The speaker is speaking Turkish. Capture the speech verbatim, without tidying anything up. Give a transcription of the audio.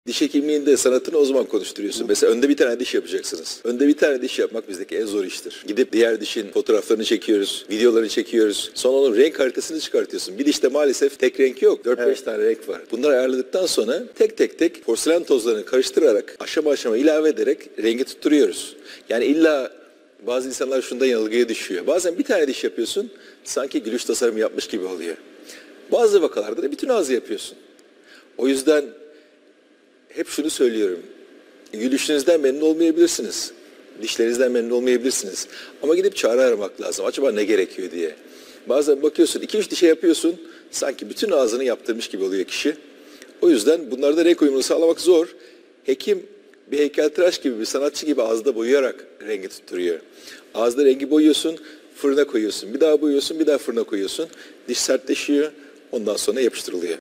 Diş hekimliğinde sanatını o zaman konuşturuyorsun. Mesela önde bir tane diş yapacaksınız. Önde bir tane diş yapmak bizdeki en zor iştir. Gidip diğer dişin fotoğraflarını çekiyoruz, videolarını çekiyoruz. Sonra onun renk haritasını çıkartıyorsun. Bir dişte maalesef tek renk yok. dört beş evet. tane renk var. Bunları ayarladıktan sonra tek tek tek porselen tozlarını karıştırarak aşama aşama ilave ederek rengi tutturuyoruz. Yani illa bazı insanlar şundan yanılgıya düşüyor. Bazen bir tane diş yapıyorsun, sanki gülüş tasarımı yapmış gibi oluyor. Bazı vakalarda da bütün ağzı yapıyorsun. O yüzden hep şunu söylüyorum. Gülüşünüzden memnun olmayabilirsiniz. Dişlerinizden memnun olmayabilirsiniz. Ama gidip çare aramak lazım. Acaba ne gerekiyor diye. Bazen bakıyorsun iki üç dişe yapıyorsun. Sanki bütün ağzını yaptırmış gibi oluyor kişi. O yüzden bunlarda renk uyumunu sağlamak zor. Hekim bir heykeltıraş gibi, bir sanatçı gibi ağızda boyayarak rengi tutturuyor. Ağızda rengi boyuyorsun, fırına koyuyorsun. Bir daha boyuyorsun, bir daha fırına koyuyorsun. Diş sertleşiyor. Ondan sonra yapıştırılıyor.